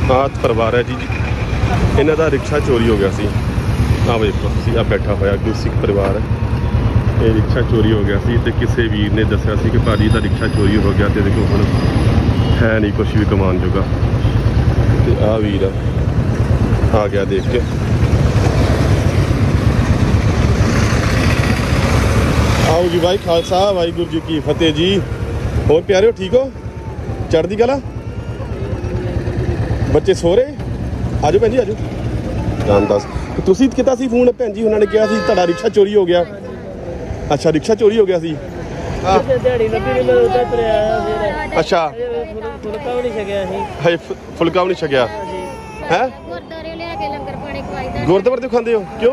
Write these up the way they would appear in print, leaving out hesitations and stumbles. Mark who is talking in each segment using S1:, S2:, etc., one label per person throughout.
S1: ਆਹ ਪਰਿਵਾਰ ਹੈ ਜੀ, ਇਹਨਾਂ ਦਾ ਰਿਕਸ਼ਾ ਚੋਰੀ ਹੋ ਗਿਆ ਸੀ। ਆਹ ਵੇਖੋ ਤੁਸੀਂ, ਆਹ ਬੈਠਾ ਹੋਇਆ ਗੁਰਸਿੱਖ ਪਰਿਵਾਰ ਹੈ। ਇਹ ਰਿਕਸ਼ਾ ਚੋਰੀ ਹੋ ਗਿਆ ਸੀ ਤੇ ਕਿਸੇ ਵੀਰ ਨੇ ਦੱਸਿਆ ਸੀ ਕਿ ਭਾਜੀ ਦਾ ਰਿਕਸ਼ਾ ਚੋਰੀ ਹੋ ਗਿਆ ਤੇ ਦੇਖੋ ਹੁਣ ਹੈ ਨਹੀਂ ਕੁਛ ਵੀ ਕਮਾਉਣ ਜੋਗਾ। ਤੇ ਆਹ ਵੀਰ ਆ ਗਿਆ ਦੇਖ ਕੇ। आओ जी भाई, खालसा वाहिगुरू जी की फतेह जी। और प्यारे हो, ठीक हो? चढ़दी कला? बच्चे सो रहे? आजो भैन जी, आजो। रामदास तुसी किता सी फोन भैन जी, उन्होंने कहा सी तुहाडा रिक्शा चोरी हो गया। अच्छा, रिक्शा चोरी हो गया सी। अच्छा, फुलका भी नहीं छकिया है? गुरद्वारे तो खांदे हो क्यों?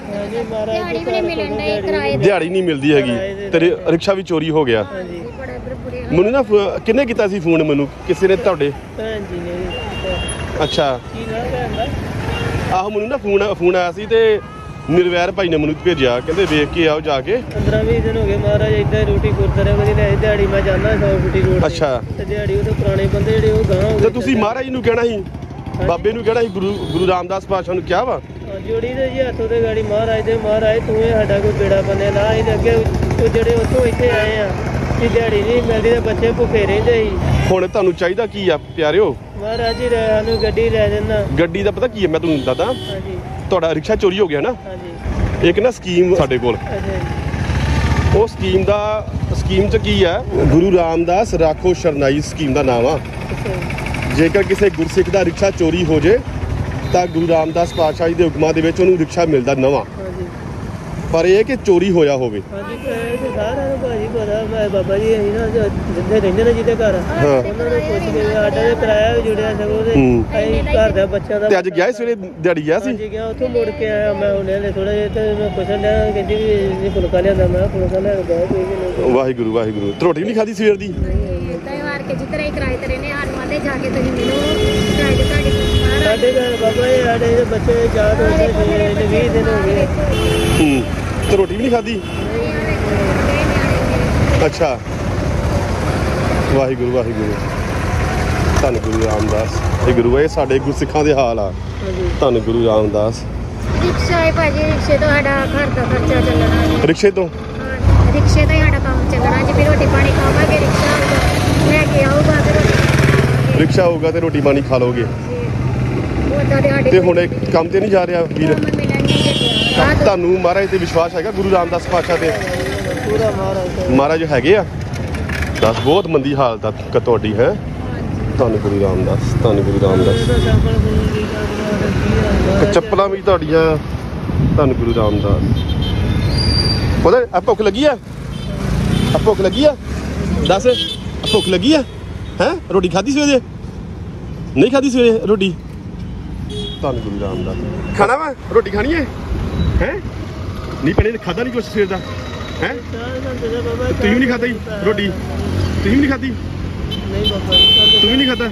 S1: दिहाड़ी नहीं मिलती हैगी तेरे, रिक्शा भी चोरी हो गया। मैनू ना किन्ने कीता सी फोन? मैनू किसी ने तुहाडे? अच्छा, आहो मैनू ना फोन आया सी ते निर्वैर भाई ने मैनू भेजा, कहते वेख के आओ जाके। 15-20 दिन हो गए महाराज इधर रोटी गुरद्वारे में दिहाड़ी मैं जाना 100 फुटी रोड। अच्छा, दिहाड़ी वो पुराने बंदे जेडे वो गांव हो गए। तुसी महाराज नू कहना ही, बाबे नू कहना ही, गुरु रामदास पातशाह नू क्या वा जोड़ी दे जी हथों ते गाड़ी महाराज दे, महाराज तू साडा कोई बेड़ा बने ना ही अगे ਉਹ ਜਿਹੜੇ ਉੱਥੋਂ ਇੱਥੇ ਆਏ ਆ ਕਿ ਦਿਹਾੜੀ ਨਹੀਂ ਮਿਲਦੀ ਤੇ ਬੱਚੇ ਭੁੱਖੇ ਰਹਿੰਦੇ ਸੀ। ਹੁਣ ਤੁਹਾਨੂੰ ਚਾਹੀਦਾ ਕੀ ਆ ਪਿਆਰਿਓ? ਮਹਾਰਾਜ ਜੀ ਸਾਨੂੰ ਗੱਡੀ ਲੈ ਦੇਣਾ। ਗੱਡੀ ਦਾ ਪਤਾ ਕੀ ਹੈ, ਮੈਂ ਤੁਹਾਨੂੰ ਦੱਸਦਾ। ਹਾਂਜੀ, ਤੁਹਾਡਾ ਰਿਕਸ਼ਾ ਚੋਰੀ ਹੋ ਗਿਆ ਨਾ। ਹਾਂਜੀ, ਇੱਕ ਨਾ ਸਕੀਮ ਸਾਡੇ ਕੋਲ। ਉਹ ਸਕੀਮ 'ਚ ਕੀ ਹੈ, ਗੁਰੂ ਰਾਮਦਾਸ ਰਾਖੋ ਸ਼ਰਨਾਈ ਸਕੀਮ ਦਾ ਨਾਮ ਆ। ਜੇਕਰ ਕਿਸੇ ਗੁਰਸਿੱਖ ਦਾ ਰਿਕਸ਼ਾ ਚੋਰੀ ਹੋ ਜੇ ਤਾਂ ਗੁਰੂ ਰਾਮਦਾਸ ਪਾਤਸ਼ਾਹ ਜੀ ਦੇ ਹੁਕਮਾਂ ਦੇ ਵਿੱਚ ਉਹਨੂੰ ਰਿਕਸ਼ਾ ਮਿਲਦਾ ਨਵਾਂ। ਪਰ ਇਹ ਕਿ ਚੋਰੀ ਹੋਇਆ ਹੋਵੇ। ਹਾਂਜੀ, ਸਾਰਿਆਂ ਨੂੰ ਭਾਜੀ ਪਤਾ, ਮੈਂ ਬਾਬਾ ਜੀ ਅਸੀਂ ਨਾ ਜਿੱਥੇ ਰਹਿੰਦੇ ਨੇ ਜਿਹਦੇ ਘਰ, ਉਹਨਾਂ ਨੂੰ ਪੁੱਛ ਕੇ ਸਾਡਾ ਤੇ ਕਿਰਾਇਆ ਵੀ ਜੁੜਿਆ ਸਗੋਂ ਤੇ ਅਸੀਂ ਘਰ ਦੇ ਬੱਚਿਆਂ ਦਾ। ਤੇ ਅੱਜ ਗਿਆ ਸਵੇਰੇ ਦਿਹਾੜੀ ਗਿਆ ਸੀ? ਹਾਂਜੀ ਗਿਆ, ਉੱਥੋਂ ਮੁੜ ਕੇ ਆਇਆ ਮੈਂ ਹੁਣੇ ਥੋੜਾ ਜਿਹਾ ਤੇ ਮੈਂ ਪੁੱਛਣ ਡਿਆ, ਕਹਿੰਦੀ ਵੀ ਫੁਲਕਾ ਲਿਆਂਦਾ। ਮੈਂ ਫੁਲਕਾ ਲੈ ਕੇ ਗਿਆ ਕੋਈ। ਵਾਹਿਗੁਰੂ ਵਾਹਿਗੁਰੂ। ਰੋਟੀ ਵੀ ਨਹੀਂ ਖਾਧੀ ਸਵੇਰ ਦੀ? ਕੇ ਜਿੱਧਰ ਹੀ ਕਿਰਾਏ ਤੇ ਰਹਿੰਦੇ ਹਨ ਵਾਲੇ ਜਾ ਕੇ ਤੁਸੀਂ ਮਿਲੋ ਸਾਡੇ ਘਰ ਬਾਬਾ ਜੀ। ਸਾਡੇ ਬੱਚੇ ਯਾਦ ਹੋ ਗਏ 20 ਦਿਨ ਹੋ ਗਏ। ਤੇ ਰੋਟੀ ਵੀ ਨਹੀਂ ਖਾਧੀ? ਅੱਛਾ, ਵਾਹਿਗੁਰੂ ਵਾਹਿਗੁਰੂ। ਧੰਨ ਗੁਰੂ ਰਾਮਦਾਸ। ਇਹ ਗੁਰੂ ਇਹ ਸਾਡੇ ਗੁਰਸਿੱਖਾਂ ਦੇ ਹਾਲ ਆ। ਧੰਨ ਗੁਰੂ ਰਾਮਦਾਸ। ਰਿਕਸ਼ਾ ਹੈ ਭਾਜੀ, ਰਿਕਸ਼ੇ ਤੋਂ ਸਾਡਾ ਘਰ ਦਾ ਖਰਚਾ ਚੱਲਣਾ। ਰਿਕਸ਼ੇ ਤੋਂ ਸਾਡਾ ਕੰਮ ਚੱਲਣਾ। ਜੇ ਫਿਰ ਰੋਟੀ ਪਾਣੀ ਖਾਵਾਂਗੇ ਰਿਕਸ਼ਾ ਲੈ ਕੇ ਆਊਗਾ ਤੇ ਰਿਕਸ਼ਾ ਹੋਊਗਾ ਤੇ ਰੋਟੀ ਪਾਣੀ ਖਾ ਲੋਗੇ। ਤੇ ਹੁਣ ਇੱਕ ਕੰਮ ਤੇ ਨਹੀਂ ਜਾ ਰਿਹਾ ਵੀਰ? ਤੁਹਾਨੂੰ ਮਹਾਰਾਜ ਤੇ ਵਿਸ਼ਵਾਸ ਹੈਗਾ ਗੁਰੂ ਰਾਮਦਾਸ ਪਾਤਸ਼ਾਹ ਤੇ? ਮਹਾਰਾਜ ਹੈਗੇ ਆ। ਦੱਸ, ਬਹੁਤ ਮੰਦੀ ਹਾਲਤ ਆ ਤੁਹਾਡੀ ਹੈ। ਧੰਨ ਗੁਰੂ ਰਾਮਦਾਸ, ਧੰਨ ਗੁਰੂ ਰਾਮਦਾਸ। ਚੱਪਲਾਂ ਵੀ ਤੁਹਾਡੀਆਂ। ਧੰਨ ਗੁਰੂ ਰਾਮਦਾਸ। ਉਹਦਾ ਆ ਭੁੱਖ ਲੱਗੀ ਆ? ਆ ਭੁੱਖ ਲੱਗੀ ਆ? ਦੱਸ, ਭੁੱਖ ਲੱਗੀ ਆ? ਹੈਂ, ਰੋਟੀ ਖਾਧੀ ਸਵੇਰੇ? ਨਹੀਂ ਖਾਧੀ ਸਵੇਰੇ ਰੋਟੀ? ਧੰਨ ਗੁਰੂ ਰਾਮਦਾਸ। ਖਾਣਾ ਵਾ ਰੋਟੀ ਖਾਣੀ ਹੈ? ਹੈਂ, ਨਹੀਂ ਭੈਣੇ ਖਾਧਾ ਨਹੀਂ ਕੁਛ ਸਵੇਰ ਦਾ? ਹੈਂ, ਤੁਸੀਂ ਵੀ ਨਹੀਂ ਖਾਧਾ ਜੀ ਰੋਟੀ? ਤੁਸੀਂ ਵੀ ਨਹੀਂ ਖਾਧੀ? ਤੂੰ ਵੀ ਨਹੀਂ ਖਾਧਾ?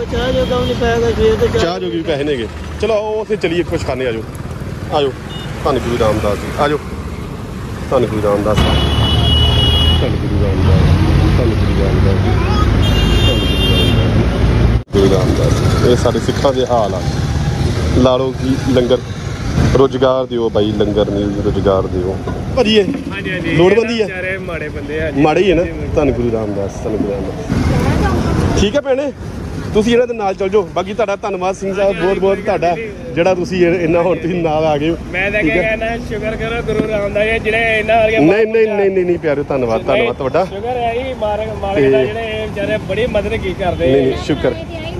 S1: ਚਾਹ ਜੋਗੇ ਵੀ ਪੈਸੇ ਨੇਗੇ। ਚਲੋ ਆਓ ਉੱਥੇ ਚਲੀਏ, ਕੁਛ ਖਾਣੇ। ਆਜੋ ਆਜੋ। ਧੰਨ ਗੁਰੂ ਰਾਮਦਾਸ ਜੀ, ਆਜੋ। ਧੰਨ ਗੁਰੂ ਰਾਮਦਾਸ, ਧੰਨ ਗੁਰੂ ਰਾਮਦਾਸ, ਧੰਨ ਗੁਰੂ ਰਾਮਦਾਸ ਜੀ, ਧੰਨ ਗੁਰੂ ਰਾਮਦਾਸ। ਇਹ ਸਾਡੇ ਸਿੱਖਾਂ ਦੇ ਹਾਲ ਆ। ਲਾ ਲਓ ਕਿ ਲੰਗਰ ਰੁਜ਼ਗਾਰ ਦਿਓ ਬਾਈ, ਲੰਗਰ ਨਹੀਂ ਰੁਜ਼ਗਾਰ ਦਿਓ ਭਾਜੀ। ਇਹ ਲੋੜਵੰਦੀ ਹੈ, ਮਾੜੇ ਬੰਦੇ ਆ, ਮਾੜੇ ਹੀ ਹੈ ਨਾ। ਧੰਨ ਗੁਰੂ ਰਾਮਦਾਸ, ਧੰਨ ਗੁਰੂ ਰਾਮਦਾਸ। ਠੀਕ ਹੈ ਭੈਣੇ, ਤੁਸੀਂ ਇਹਨਾਂ ਦੇ ਨਾਲ ਚੱਲ ਜਾਓ। ਬਾਕੀ ਤੁਹਾਡਾ ਧੰਨਵਾਦ ਸਿੰਘ ਸਾਹਿਬ, ਬਹੁਤ ਬਹੁਤ ਤੁਹਾਡਾ ਜਿਹੜਾ ਤੁਸੀਂ ਇੰਨਾ ਹੁਣ ਤੁਸੀਂ ਨਾਲ ਆ ਗਏ। ਮੈਂ ਤਾਂ ਕਹਿੰਦਾ ਸ਼ੁਕਰ ਕਰੋ ਗੁਰੂ ਰਾਮਦਾਸ ਜਿਹੜੇ ਇਹਨਾਂ ਵਰਗੇ। ਨਹੀਂ ਪਿਆਰਿਓ, ਧੰਨਵਾਦ ਤੁਹਾਡਾ। ਸ਼ੁਕਰ ਹੈ ਜੀ ਮਾਲਕ ਦਾ, ਜਿਹੜੇ ਵਿਚਾਰੇ ਬੜੀ ਮਦਦ ਕੀ ਕਰਦੇ। ਨਹੀਂ ਸ਼ੁਕਰ,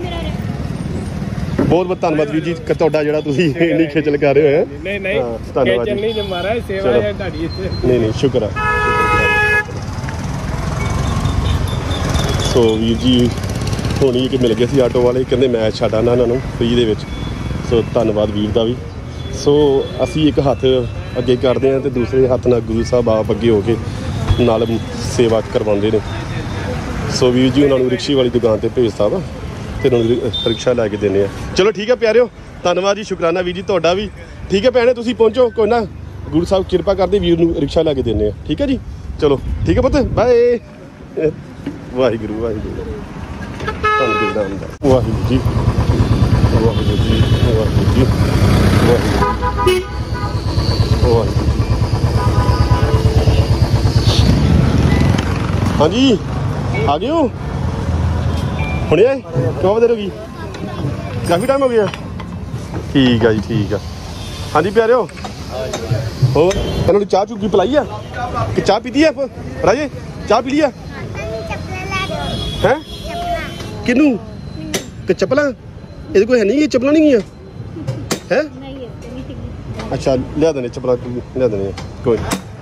S1: ਬਹੁਤ ਬਹੁਤ ਧੰਨਵਾਦ ਵੀਰ ਜੀ ਤੁਹਾਡਾ, ਜਿਹੜਾ ਤੁਸੀਂ ਇੰਨੀ ਖੇਚਲ ਕਰ ਰਹੇ ਹੋ। ਨਹੀਂ ਧੰਨਵਾਦ ਜੀ। ਨਹੀਂ ਮਹਾਰਾਜ ਸੇਵਾ ਹੈ ਤੁਹਾਡੀ। ਨਹੀਂ ਸ਼ੁਕਰ ਹੈ। ਸੋ ਵੀਰ ਜੀ ਹੋਣੀ ਕਿ ਮਿਲ ਗਏ ਸੀ ਆਟੋ ਵਾਲੇ, ਕਹਿੰਦੇ ਮੈਚ ਛੱਡ ਆਉਣਾ ਇਹਨਾਂ ਨੂੰ ਫ੍ਰੀ ਦੇ ਵਿੱਚ। ਸੋ ਧੰਨਵਾਦ ਵੀਰ ਦਾ ਵੀ। ਸੋ ਅਸੀਂ ਇੱਕ ਹੱਥ ਅੱਗੇ ਕਰਦੇ ਹਾਂ ਤੇ ਦੂਸਰੇ ਹੱਥ ਨਾਲ ਗੁਰੂ ਸਾਹਿਬ ਆਪ ਅੱਗੇ ਹੋ ਕੇ ਨਾਲ ਸੇਵਾ ਕਰਵਾਉਂਦੇ ਨੇ। ਸੋ ਵੀਰ ਜੀ ਉਹਨਾਂ ਨੂੰ ਰਿਕਸ਼ੇ ਵਾਲੀ ਦੁਕਾਨ 'ਤੇ ਭੇਜਤਾ ਵਾ ਤੇ ਉਹਨਾਂ ਨੂੰ ਰਿਕਸ਼ਾ ਲੈ ਕੇ ਦਿੰਦੇ ਆ। ਚਲੋ ਠੀਕ ਹੈ ਪਿਆਰਿਓ, ਧੰਨਵਾਦ ਜੀ, ਸ਼ੁਕਰਾਨਾ ਵੀਰ ਜੀ ਤੁਹਾਡਾ ਵੀ। ਠੀਕ ਹੈ ਭੈਣੇ, ਤੁਸੀਂ ਪਹੁੰਚੋ, ਕੋਈ ਨਾ ਗੁਰੂ ਸਾਹਿਬ ਕਿਰਪਾ ਕਰਦੇ ਵੀਰ ਨੂੰ ਰਿਕਸ਼ਾ ਲੈ ਕੇ ਦਿੰਦੇ ਆ। ਠੀਕ ਹੈ ਜੀ, ਚਲੋ ਠੀਕ ਹੈ ਪੁੱਤ, ਬਾਏ। ਵਾਹਿਗੁਰੂ ਵਾਹਿਗੁਰੂ, ਧੰਨ ਗੁਰੂ ਰਾਮਦਾਸ। ਵਾਹਿਗੁਰੂ ਜੀ। ਵਾਹਿਗੁਰੂ ਜੀ ਵਾਹਿਗੁਰੂ ਜੀ ਵਾਹਿਗੁਰੂ। ਹਾਂਜੀ ਆ ਗਏ ਹੋ ਹੁਣੇ ਆਏ ਕਿਉਂ ਦੇਰ ਹੋ ਗਈ ਕਾਫੀ ਟਾਈਮ ਹੋ ਗਿਆ ਠੀਕ ਆ ਜੀ ਠੀਕ ਆ ਹਾਂਜੀ ਪਿਆਰਿਓ ਹੋਰ ਇਹਨਾਂ ਨੂੰ ਚਾਹ ਚੁੱਕੀ ਪਿਲਾਈ ਆ ਕਿ ਚਾਹ ਪੀਤੀ ਆ ਰਾਜੇ ਚਾਹ ਪੀ ਲਈ ਆ ਹੈ ਕਿਨੂੰ ਤੇ ਚੱਪਲਾਂ ਇਹਦੇ ਕੋਈ ਹੈ ਨਹੀਂ ਚੱਪਲਾਂ ਨਹੀਂ ਗਈਆਂ ਹੈ ਅੱਛਾ ਲਿਆ ਦੇਣੇ ਚੱਪਲਾਂ ਲਿਆ ਦੇਣੇ ਕੋਈ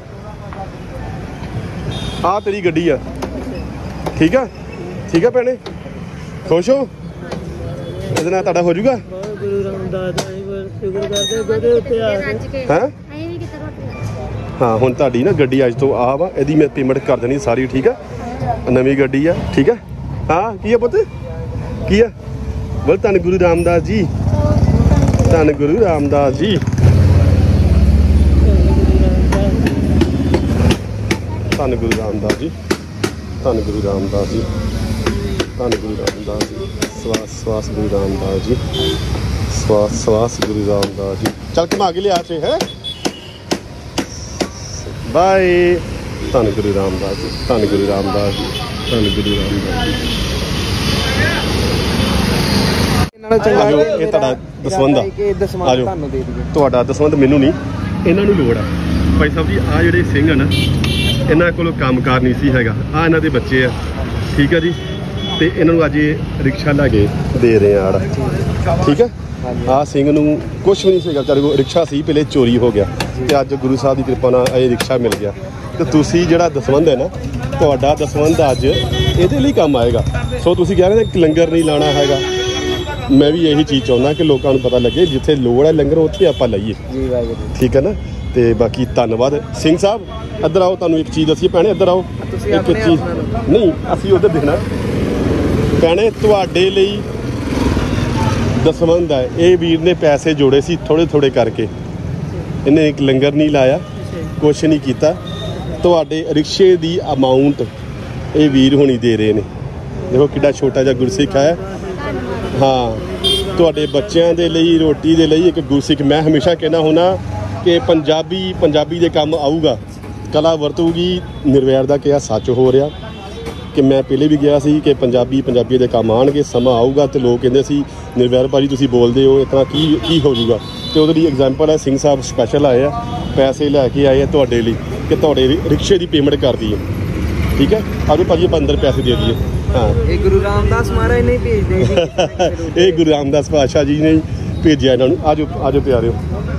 S1: ਆ ਤੇਰੀ ਗੱਡੀ ਆ ਠੀਕ ਆ ਭੈਣੇ ਖੁਸ਼ ਹੋ ਇਹਦੇ ਨਾਲ ਤੁਹਾਡਾ ਹੋ ਜਾਊਗਾ ਗੁਰੂ ਰਾਮਦਾਸ ਦਾ ਸ਼ੁਕਰ ਕਰਦੇ ਉੱਤੇ ਆ ਹੈ ਹਾਂ ਹੁਣ ਤੁਹਾਡੀ ਨਾ ਗੱਡੀ ਅੱਜ ਤੋਂ ਆ ਵਾ ਇਹਦੀ ਮੈਂ ਪੇਮੈਂਟ ਕਰ ਦੇਣੀ ਸਾਰੀ ਠੀਕ ਆ ਨਵੀਂ ਗੱਡੀ ਆ ਠੀਕ ਆ ਹਾਂ ਕੀ ਆ ਪੁੱਤ ਕੀ ਆ ਬੋਲ ਧੰਨ ਗੁਰੂ ਰਾਮਦਾਸ ਜੀ ਧੰਨ ਗੁਰੂ ਰਾਮਦਾਸ ਜੀ ਧੰਨ ਗੁਰੂ ਰਾਮਦਾਸ ਜੀ ਧੰਨ ਗੁਰੂ ਰਾਮਦਾਸ ਜੀ ਧੰਨ ਗੁਰੂ ਰਾਮਦਾਸ ਜੀ ਸਵਾਸ ਸਵਾਸ ਗੁਰੂ ਰਾਮਦਾਸ ਜੀ ਸਵਾਸ ਸਵਾਸ ਗੁਰੂ ਰਾਮਦਾਸ ਜੀ ਚੱਲ ਘੁਮਾ ਕੇ ਲਿਆ ਤੇ ਹੈ ਬਾਏ ਧੰਨ ਗੁਰੂ ਰਾਮਦਾਸ ਜੀ ਧੰਨ ਗੁਰੂ ਰਾਮਦਾਸ ਜੀ ਧੰਨ ਗੁਰੂ ਰਾਮਦਾਸ ਜੀ ਇਹ ਤੁਹਾਡਾ ਦਸਵੰਧ ਆ ਆਜੋ ਤੁਹਾਡਾ ਦਸਵੰਧ ਮੈਨੂੰ ਨਹੀਂ ਇਹਨਾਂ ਨੂੰ ਲੋੜ ਆ ਭਾਈ ਸਾਹਿਬ ਜੀ ਆ ਜਿਹੜੇ ਸਿੰਘ ਆ ਨਾ ਇਹਨਾਂ ਕੋਲੋਂ ਕੰਮਕਾਰ ਨਹੀਂ ਸੀ ਹੈਗਾ ਆ ਇਹਨਾਂ ਦੇ ਬੱਚੇ ਆ ਠੀਕ ਆ ਜੀ ਤੇ ਇਹਨਾਂ ਨੂੰ ਅੱਜ ਇਹ ਰਿਕਸ਼ਾ ਲੈ ਕੇ ਦੇ ਰਹੇ ਆ ਠੀਕ ਹੈ ਆ ਸਿੰਘ ਨੂੰ ਕੁਛ ਵੀ ਨਹੀਂ ਸੀਗਾ ਵਿਚਾਰੇ ਕੋਲ ਰਿਕਸ਼ਾ ਸੀ ਪਹਿਲੇ ਚੋਰੀ ਹੋ ਗਿਆ ਤੇ ਅੱਜ ਗੁਰੂ ਸਾਹਿਬ ਦੀ ਕਿਰਪਾ ਨਾਲ ਇਹ ਰਿਕਸ਼ਾ ਮਿਲ ਗਿਆ ਤੇ ਤੁਸੀਂ ਜਿਹੜਾ ਦਸਵੰਧ ਹੈ ਨਾ ਤੁਹਾਡਾ ਦਸਵੰਧ ਅੱਜ ਇਹਦੇ ਲਈ ਕੰਮ ਆਏਗਾ ਸੋ ਤੁਸੀਂ ਕਹਿ ਰਹੇ ਕਿ ਲੰਗਰ ਨਹੀਂ ਲਾਣਾ ਹੈਗਾ ਮੈਂ ਵੀ ਇਹੀ ਚੀਜ਼ ਚਾਹੁੰਦਾ ਕਿ ਲੋਕਾਂ ਨੂੰ ਪਤਾ ਲੱਗੇ ਜਿੱਥੇ ਲੋੜ ਹੈ ਲੰਗਰ ਉੱਥੇ ਆਪਾਂ ਲਈਏ ਠੀਕ ਹੈ ਨਾ ਤੇ ਬਾਕੀ ਧੰਨਵਾਦ ਸਿੰਘ ਸਾਹਿਬ ਇੱਧਰ ਆਓ ਤੁਹਾਨੂੰ ਇੱਕ ਚੀਜ਼ ਦੱਸੀਏ ਭੈਣੇ ਇੱਧਰ ਆਓ ਇੱਕ ਚੀਜ਼ ਨਹੀਂ ਅਸੀਂ ਉੱਧਰ ਦੇਖਣਾ ਭੈਣੇ ਤੁਹਾਡੇ ਲਈ ਦਸਵੰਧ ਹੈ ਇਹ ਵੀਰ ਨੇ ਪੈਸੇ ਜੋੜੇ ਸੀ ਥੋੜੇ ਥੋੜੇ ਕਰਕੇ ਇਹਨੇ ਇੱਕ ਲੰਗਰ ਨਹੀਂ ਲਾਇਆ ਕੁਛ ਨਹੀਂ ਕੀਤਾ ਤੁਹਾਡੇ ਰਿਕਸ਼ੇ ਦੀ ਅਮਾਊਂਟ ਇਹ ਵੀਰ ਹੋਣੀ ਦੇ ਰਹੇ ਨੇ ਦੇਖੋ ਕਿੱਡਾ ਛੋਟਾ ਜਿਹਾ ਗੁਰਸਿੱਖ ਹੈ ਹਾਂ ਤੁਹਾਡੇ ਬੱਚਿਆਂ ਦੇ ਲਈ ਰੋਟੀ ਦੇ ਲਈ ਇੱਕ ਗੁਰਸਿੱਖ ਮੈਂ ਹਮੇਸ਼ਾ ਕਹਿੰਦਾ ਹੁੰਦਾ ਕਿ ਪੰਜਾਬੀ ਦੇ ਕੰਮ ਆਊਗਾ ਕਲਾ ਵਰਤੂਗੀ ਨਿਰਵੈਰ ਦਾ ਕਿਹਾ ਸੱਚ ਹੋ ਰਿਹਾ ਕਿ ਮੈਂ ਪਹਿਲੇ ਵੀ ਗਿਆ ਸੀ ਕਿ ਪੰਜਾਬੀ ਦੇ ਕੰਮ ਆਉਣਗੇ ਸਮਾਂ ਆਊਗਾ ਤੇ ਲੋਕ ਕਹਿੰਦੇ ਸੀ ਨਿਰਵੈਰ ਭਾਜੀ ਤੁਸੀਂ ਬੋਲਦੇ ਹੋ ਇਤਨਾ ਕੀ ਹੋ ਜਾਊਗਾ ਤੇ ਉਹਦੇ ਲਈ ਐਗਜ਼ਾਮਪਲ ਹੈ ਸਿੰਘ ਸਾਹਿਬ ਸਪੈਸ਼ਲ ਆਏ ਆ ਪੈਸੇ ਲੈ ਕੇ ਆਏ ਆ ਤੁਹਾਡੇ ਲਈ ਕਿ ਤੁਹਾਡੇ ਰਿਕਸ਼ੇ ਦੀ ਪੇਮੈਂਟ ਕਰ ਦਈਏ ਠੀਕ ਹੈ ਆਜੋ ਭਾਜੀ ਆਪਾਂ ਅੰਦਰ ਪੈਸੇ ਦੇ ਦਈਏ ਹਾਂ ਇਹ ਗੁਰੂ ਰਾਮਦਾਸ ਮਹਾਰਾਜ ਨੇ ਭੇਜਦੇ ਜੀ ਇਹ ਗੁਰੂ ਰਾਮਦਾਸ ਪਾਤਸ਼ਾਹ ਜੀ ਨੇ ਭੇਜਿਆ ਇਹਨਾਂ ਨੂੰ ਆਜੋ ਪਿਆਰਿਓ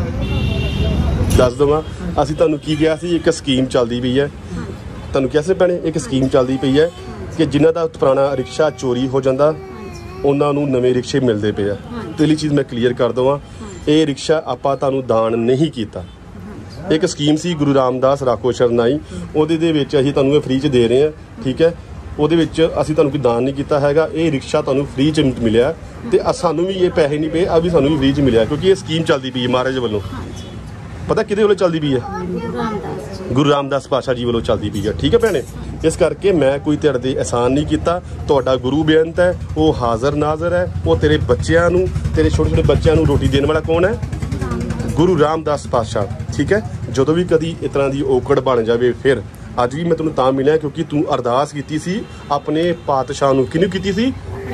S1: ਦੱਸ ਦਵਾਂ ਅਸੀਂ ਤੁਹਾਨੂੰ ਕੀ ਕਿਹਾ ਸੀ ਇੱਕ ਸਕੀਮ ਚੱਲਦੀ ਪਈ ਹੈ ਤੁਹਾਨੂੰ ਕਿਹਾ ਸੀ ਭੈਣੇ ਇੱਕ ਸਕੀਮ ਚੱਲਦੀ ਪਈ ਹੈ ਕਿ ਜਿਨ੍ਹਾਂ ਦਾ ਪੁਰਾਣਾ ਰਿਕਸ਼ਾ ਚੋਰੀ ਹੋ ਜਾਂਦਾ ਉਹਨਾਂ ਨੂੰ ਨਵੇਂ ਰਿਕਸ਼ੇ ਮਿਲਦੇ ਪਏ ਆ ਪਹਿਲੀ ਚੀਜ਼ ਮੈਂ ਕਲੀਅਰ ਕਰ ਦਵਾਂ ਇਹ ਰਿਕਸ਼ਾ ਆਪਾਂ ਤੁਹਾਨੂੰ ਦਾਨ ਨਹੀਂ ਕੀਤਾ ਇੱਕ ਸਕੀਮ ਸੀ ਗੁਰੂ ਰਾਮਦਾਸ ਰਾਖੋ ਸ਼ਰਨਾਈ ਉਹਦੇ ਦੇ ਵਿੱਚ ਅਸੀਂ ਤੁਹਾਨੂੰ ਇਹ ਫ੍ਰੀ 'ਚ ਦੇ ਰਹੇ ਹਾਂ ਠੀਕ ਹੈ ਉਹਦੇ ਵਿੱਚ ਅਸੀਂ ਤੁਹਾਨੂੰ ਕੋਈ ਦਾਨ ਨਹੀਂ ਕੀਤਾ ਹੈਗਾ ਇਹ ਰਿਕਸ਼ਾ ਤੁਹਾਨੂੰ ਫ੍ਰੀ 'ਚ ਮਿਲਿਆ ਤੇ ਸਾਨੂੰ ਵੀ ਇਹ ਪੈਸੇ ਨਹੀਂ ਪਏ ਆ ਵੀ ਸਾਨੂੰ ਵੀ ਫ੍ਰੀ 'ਚ ਮਿਲਿਆ ਕਿਉਂਕਿ ਇਹ ਸਕੀਮ ਚੱਲਦੀ ਪਈ ਹੈ ਮਹਾਰਾਜ ਵੱਲੋਂ ਪਤਾ ਕਿਹਦੇ ਵੱਲੋਂ ਚੱਲਦੀ ਪਈ ਹੈ ਗੁਰੂ ਰਾਮਦਾਸ ਪਾਤਸ਼ਾਹ ਜੀ ਵੱਲੋਂ ਚੱਲਦੀ ਪਈ ਹੈ ਠੀਕ ਹੈ ਭੈਣੇ ਇਸ ਕਰਕੇ ਮੈਂ ਕੋਈ ਤੁਹਾਡੇ ਤੇ ਅਹਿਸਾਨ ਨਹੀਂ ਕੀਤਾ ਤੁਹਾਡਾ ਗੁਰੂ ਬੇਅੰਤ ਹੈ ਉਹ ਹਾਜ਼ਰ ਨਾਜ਼ਰ ਹੈ ਉਹ ਤੇਰੇ ਬੱਚਿਆਂ ਨੂੰ ਤੇਰੇ ਛੋਟੇ ਛੋਟੇ ਬੱਚਿਆਂ ਨੂੰ ਰੋਟੀ ਦੇਣ ਵਾਲਾ ਕੌਣ ਹੈ ਗੁਰੂ ਰਾਮਦਾਸ ਪਾਤਸ਼ਾਹ ਠੀਕ ਹੈ ਜਦੋਂ ਵੀ ਕਦੀ ਇਸ ਤਰ੍ਹਾਂ ਦੀ ਔਕੜ ਬਣ ਜਾਵੇ ਫਿਰ ਅੱਜ ਵੀ ਮੈਂ ਤੈਨੂੰ ਤਾਂ ਮਿਲਿਆ ਕਿਉਂਕਿ ਤੂੰ ਅਰਦਾਸ ਕੀਤੀ ਸੀ ਆਪਣੇ ਪਾਤਸ਼ਾਹ ਨੂੰ ਕਿਹਨੂੰ ਕੀਤੀ ਸੀ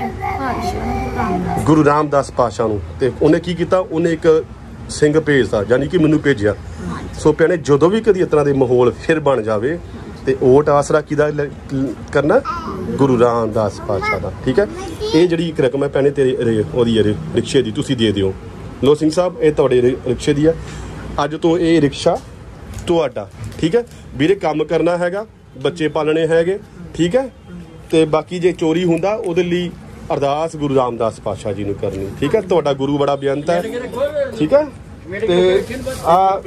S1: ਗੁਰੂ ਰਾਮਦਾਸ ਪਾਤਸ਼ਾਹ ਨੂੰ ਤੇ ਉਹਨੇ ਕੀ ਕੀਤਾ ਉਹਨੇ ਇੱਕ ਸਿੰਘ ਭੇਜਦਾ ਯਾਨੀ ਕਿ ਮੈਨੂੰ ਭੇਜਿਆ ਸੋ ਭੈਣੇ ਜਦੋਂ ਵੀ ਕਦੀ ਇਸ ਤਰ੍ਹਾਂ ਦੇ ਮਾਹੌਲ ਫਿਰ ਬਣ ਜਾਵੇ ਤੇ ਓਟ ਆਸਰਾ ਕਿਹਦਾ ਕਰਨਾ ਗੁਰੂ ਰਾਮਦਾਸ ਪਾਤਸ਼ਾਹ ਦਾ ਠੀਕ ਹੈ ਇਹ ਜਿਹੜੀ ਇੱਕ ਰਕਮ ਹੈ ਭੈਣੇ ਤੇਰੇ ਉਹਦੀ ਰਿਕਸ਼ੇ ਦੀ ਤੁਸੀਂ ਦੇ ਦਿਓ ਲੋ ਸਿੰਘ ਸਾਹਿਬ ਇਹ ਤੁਹਾਡੇ ਰਿਕਸ਼ੇ ਦੀ ਹੈ ਅੱਜ ਤੋਂ ਇਹ ਰਿਕਸ਼ਾ ਤੁਹਾਡਾ ਠੀਕ ਹੈ ਵੀਰੇ ਕੰਮ ਕਰਨਾ ਹੈਗਾ ਬੱਚੇ ਪਾਲਣੇ ਹੈਗੇ ਠੀਕ ਹੈ ਤੇ ਬਾਕੀ ਜੇ ਚੋਰੀ ਹੁੰਦਾ ਉਹਦੇ ਲਈ ਅਰਦਾਸ ਗੁਰੂ ਰਾਮਦਾਸ ਪਾਤਸ਼ਾਹ ਜੀ ਨੂੰ ਕਰਨੀ ਠੀਕ ਹੈ ਤੁਹਾਡਾ ਗੁਰੂ ਬੜਾ ਬੇਅੰਤ ਹੈ ਠੀਕ ਹੈ ਤੇ ਆ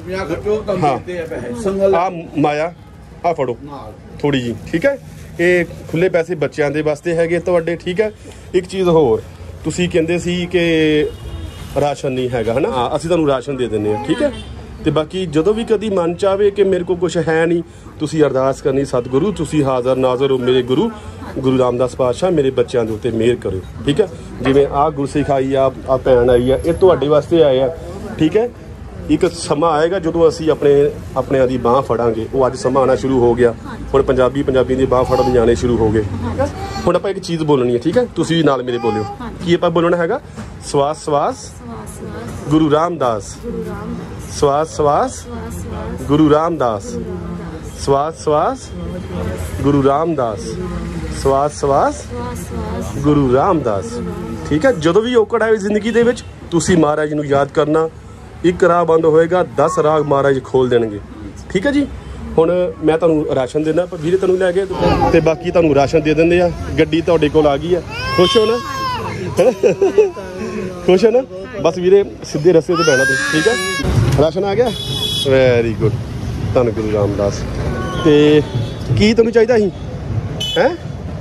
S1: ਮਾਇਆ ਆ ਫੜੋ ਥੋੜੀ ਜੀ ਠੀਕ ਹੈ ਇਹ ਖੁੱਲੇ ਪੈਸੇ ਬੱਚਿਆਂ ਦੇ ਵਾਸਤੇ ਹੈਗੇ ਤੁਹਾਡੇ ਠੀਕ ਹੈ ਇੱਕ ਚੀਜ਼ ਹੋਰ ਤੁਸੀਂ ਕਹਿੰਦੇ ਸੀ ਕਿ ਰਾਸ਼ਨ ਨਹੀਂ ਹੈਗਾ ਹਨਾ ਅਸੀਂ ਤੁਹਾਨੂੰ ਰਾਸ਼ਨ ਦੇ ਦਿੰਦੇ ਹਾਂ ਠੀਕ ਹੈ ਤੇ ਬਾਕੀ ਜਦੋਂ ਵੀ ਕਦੀ ਮਨ ਚਾਹਵੇ ਕਿ ਮੇਰੇ ਕੋਲ ਕੁਝ ਹੈ ਨਹੀਂ ਤੁਸੀਂ ਅਰਦਾਸ ਕਰਨੀ ਸਤਿਗੁਰੂ ਤੁਸੀਂ ਹਾਜ਼ਰ ਨਾਜ਼ਰ ਹੋ ਮੇਰੇ ਗੁਰੂ ਗੁਰੂ ਰਾਮਦਾਸ ਪਾਤਸ਼ਾਹ ਮੇਰੇ ਬੱਚਿਆਂ ਦੇ ਉੱਤੇ ਮਿਹਰ ਕਰਿਓ। ਠੀਕ ਹੈ, ਜਿਵੇਂ ਆਹ ਗੁਰਸਿੱਖ ਆਈ ਆ ਭੈਣ ਆਈ ਆ, ਇਹ ਤੁਹਾਡੇ ਵਾਸਤੇ ਆਏ ਆ। ਠੀਕ ਹੈ, ਇੱਕ ਸਮਾਂ ਆਏਗਾ ਜਦੋਂ ਅਸੀਂ ਆਪਣਿਆਂ ਦੀ ਬਾਂਹ ਫੜਾਂਗੇ। ਉਹ ਅੱਜ ਸਮਾਂ ਆਉਣਾ ਸ਼ੁਰੂ ਹੋ ਗਿਆ। ਹੁਣ ਪੰਜਾਬੀਆਂ ਦੀ ਬਾਂਹ ਫੜਨ ਜਾਣੇ ਸ਼ੁਰੂ ਹੋ ਗਏ। ਹੁਣ ਆਪਾਂ ਇੱਕ ਚੀਜ਼ ਬੋਲਣੀ ਹੈ। ਠੀਕ ਹੈ, ਤੁਸੀਂ ਵੀ ਨਾਲ ਮੇਰੇ ਬੋਲਿਓ। ਕੀ ਆਪਾਂ ਬੋਲਣਾ ਹੈਗਾ? ਸਵਾਸ ਸਵਾਸ ਗੁਰੂ ਰਾਮਦਾਸ, ਸਵਾਸ ਸਵਾਸ ਗੁਰੂ ਰਾਮਦਾਸ, ਸਵਾਸ ਸਵਾਸ ਗੁਰੂ ਰਾਮਦਾਸ, ਸਵਾਸ ਸਵਾਸ ਗੁਰੂ ਰਾਮਦਾਸ। ਠੀਕ ਹੈ, ਜਦੋਂ ਵੀ ਔਕੜ ਆਏ ਜ਼ਿੰਦਗੀ ਦੇ ਵਿੱਚ ਤੁਸੀਂ ਮਹਾਰਾਜ ਨੂੰ ਯਾਦ ਕਰਨਾ। ਇੱਕ ਰਾਹ ਬੰਦ ਹੋਏਗਾ, 10 ਰਾਹ ਮਹਾਰਾਜ ਖੋਲ ਦੇਣਗੇ। ਠੀਕ ਹੈ ਜੀ। ਹੁਣ ਮੈਂ ਤੁਹਾਨੂੰ ਰਾਸ਼ਨ ਦੇਣਾ, ਪਰ ਵੀਰੇ ਤੁਹਾਨੂੰ ਲੈ ਕੇ ਤੇ ਬਾਕੀ ਤੁਹਾਨੂੰ ਰਾਸ਼ਨ ਦੇ ਦਿੰਦੇ ਆ। ਗੱਡੀ ਤੁਹਾਡੇ ਕੋਲ ਆ ਗਈ ਆ। ਖੁਸ਼ ਹੋ ਨਾ? ਖੁਸ਼ ਹੋ ਨਾ? ਬਸ ਵੀਰੇ ਸਿੱਧੇ ਰਸਤੇ ਤੇ ਬਹਿਣਾ ਤੁਸੀਂ। ਠੀਕ ਹੈ, ਰਾਸ਼ਨ ਆ ਗਿਆ। ਵੈਰੀ ਗੁੱਡ, ਧੰਨ ਗੁਰੂ ਰਾਮਦਾਸ। ਤੇ ਕੀ ਤੁਹਾਨੂੰ ਚਾਹੀਦਾ ਸੀ? ਹੈਂ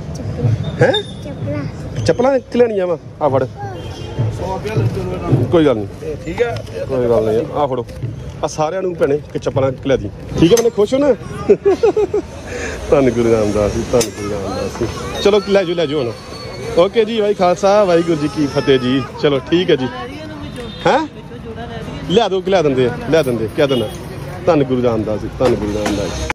S1: ਚੱਪਲਾਂ ਲੈਣੀਆਂ ਵਾ? ਆ ਫੜ, ਕੋਈ ਗੱਲ ਨਹੀਂ। ਠੀਕ ਹੈ, ਕੋਈ ਗੱਲ ਨਹੀਂ। ਆ ਫੜੋ, ਆ ਸਾਰਿਆਂ ਨੂੰ ਭੈਣੇ ਕਿ ਚੱਪਲਾਂ ਲੈ ਦੀ। ਠੀਕ ਹੈ, ਮੈਨੇ ਖੁਸ਼ ਹੋ ਨਾ? ਧੰਨ ਗੁਰੂ ਰਾਮਦਾਸ ਜੀ, ਧੰਨ ਗੁਰੂ ਰਾਮਦਾਸ ਜੀ। ਚਲੋ ਲੈ ਜਾਓ ਹੁਣ। ਓਕੇ ਜੀ, ਵਾਹਿ ਖਾਲਸਾ ਵਾਹਿਗੁਰੂ ਜੀ ਕੀ ਫਤਿਹ ਜੀ। ਚਲੋ ਠੀਕ ਹੈ ਜੀ। ਹੈਂ ਲਿਆ ਦਿੰਦੇ ਕਹਿ ਦੇਣਾ। ਧੰਨ ਗੁਰੂ ਰਾਮਦਾਸ ਜੀ, ਧੰਨ ਗੁਰੂ ਰਾਮਦਾਸ ਜੀ।